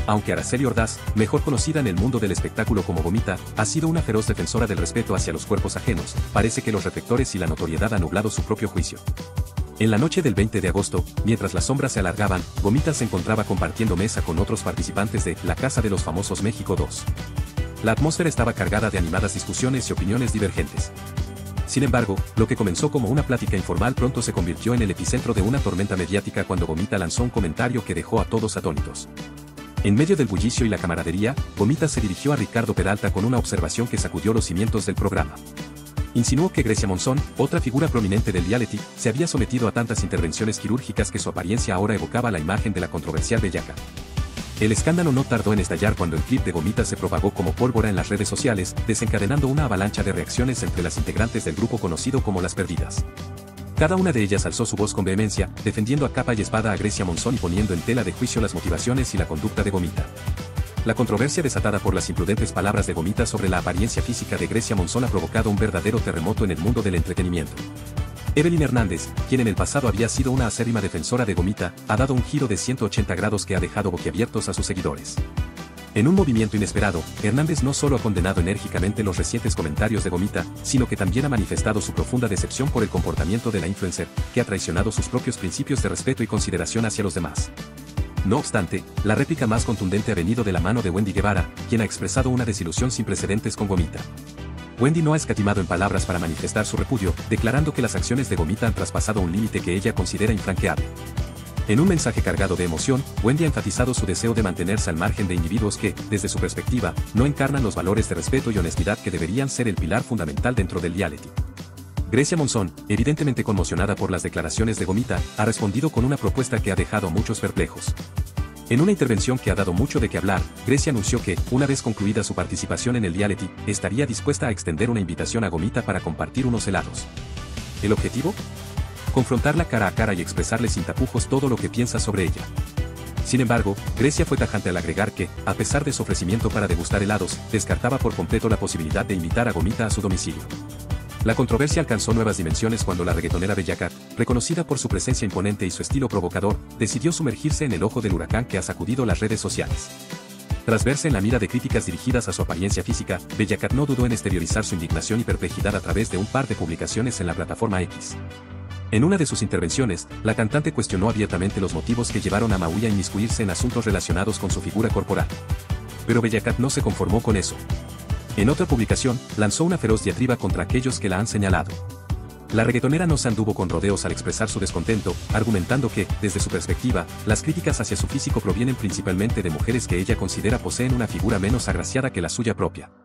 Aunque Araceli Ordaz, mejor conocida en el mundo del espectáculo como Gomita, ha sido una feroz defensora del respeto hacia los cuerpos ajenos, parece que los reflectores y la notoriedad han nublado su propio juicio. En la noche del 20 de agosto, mientras las sombras se alargaban, Gomita se encontraba compartiendo mesa con otros participantes de La Casa de los Famosos México 2. La atmósfera estaba cargada de animadas discusiones y opiniones divergentes. Sin embargo, lo que comenzó como una plática informal pronto se convirtió en el epicentro de una tormenta mediática cuando Gomita lanzó un comentario que dejó a todos atónitos. En medio del bullicio y la camaradería, Gomita se dirigió a Ricardo Peralta con una observación que sacudió los cimientos del programa. Insinuó que Grecia Monzón, otra figura prominente del reality, se había sometido a tantas intervenciones quirúrgicas que su apariencia ahora evocaba la imagen de la controversial bellaca. El escándalo no tardó en estallar cuando el clip de Gomita se propagó como pólvora en las redes sociales, desencadenando una avalancha de reacciones entre las integrantes del grupo conocido como Las Perdidas. Cada una de ellas alzó su voz con vehemencia, defendiendo a capa y espada a Grecia Monzón y poniendo en tela de juicio las motivaciones y la conducta de Gomita. La controversia desatada por las imprudentes palabras de Gomita sobre la apariencia física de Grecia Monzón ha provocado un verdadero terremoto en el mundo del entretenimiento. Evelyn Hernández, quien en el pasado había sido una acérrima defensora de Gomita, ha dado un giro de 180 grados que ha dejado boquiabiertos a sus seguidores. En un movimiento inesperado, Hernández no solo ha condenado enérgicamente los recientes comentarios de Gomita, sino que también ha manifestado su profunda decepción por el comportamiento de la influencer, que ha traicionado sus propios principios de respeto y consideración hacia los demás. No obstante, la réplica más contundente ha venido de la mano de Wendy Guevara, quien ha expresado una desilusión sin precedentes con Gomita. Wendy no ha escatimado en palabras para manifestar su repudio, declarando que las acciones de Gomita han traspasado un límite que ella considera infranqueable. En un mensaje cargado de emoción, Wendy ha enfatizado su deseo de mantenerse al margen de individuos que, desde su perspectiva, no encarnan los valores de respeto y honestidad que deberían ser el pilar fundamental dentro del reality. Grecia Monzón, evidentemente conmocionada por las declaraciones de Gomita, ha respondido con una propuesta que ha dejado a muchos perplejos. En una intervención que ha dado mucho de qué hablar, Grecia anunció que, una vez concluida su participación en el reality, estaría dispuesta a extender una invitación a Gomita para compartir unos helados. ¿El objetivo? Confrontarla cara a cara y expresarle sin tapujos todo lo que piensa sobre ella. Sin embargo, Grecia fue tajante al agregar que, a pesar de su ofrecimiento para degustar helados, descartaba por completo la posibilidad de invitar a Gomita a su domicilio. La controversia alcanzó nuevas dimensiones cuando la reggaetonera Bella Cat, reconocida por su presencia imponente y su estilo provocador, decidió sumergirse en el ojo del huracán que ha sacudido las redes sociales. Tras verse en la mira de críticas dirigidas a su apariencia física, Bella Cat no dudó en exteriorizar su indignación y perplejidad a través de un par de publicaciones en la plataforma X. En una de sus intervenciones, la cantante cuestionó abiertamente los motivos que llevaron a Maui a inmiscuirse en asuntos relacionados con su figura corporal. Pero Bella Cat no se conformó con eso. En otra publicación, lanzó una feroz diatriba contra aquellos que la han señalado. La reggaetonera no se anduvo con rodeos al expresar su descontento, argumentando que, desde su perspectiva, las críticas hacia su físico provienen principalmente de mujeres que ella considera poseen una figura menos agraciada que la suya propia.